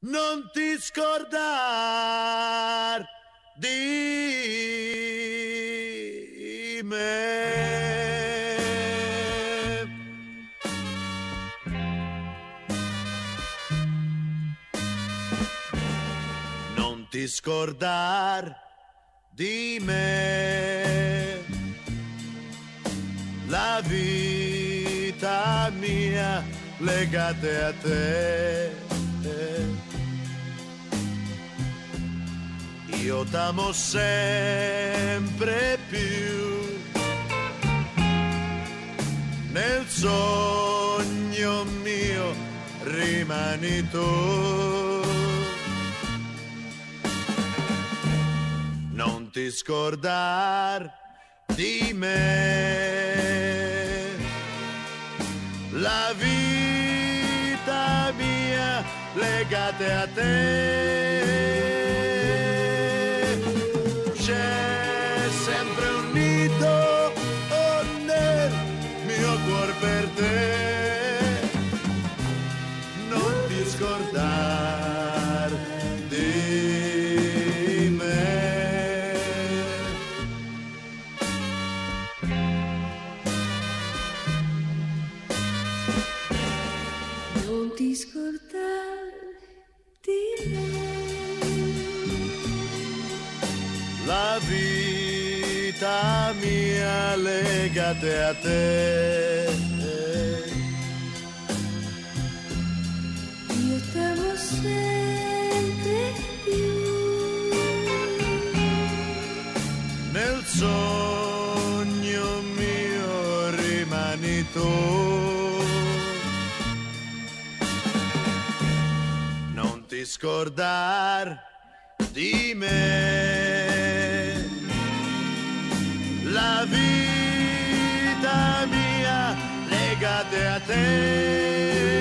non ti scordar di me. Non ti scordar di me. La vita mia legate a te. Io t'amo sempre più, nel sogno mio rimani tu. Non ti scordar di me, la vita mia legate a te. C'è sempre un nido nel mio cuore per te. Non ti scordar di me. Non ti scordar di me. La vita mia legate a te. Io t'amo sempre più, Nel sogno mio rimani tu. Non ti scordar di me, la vita mia legate a te.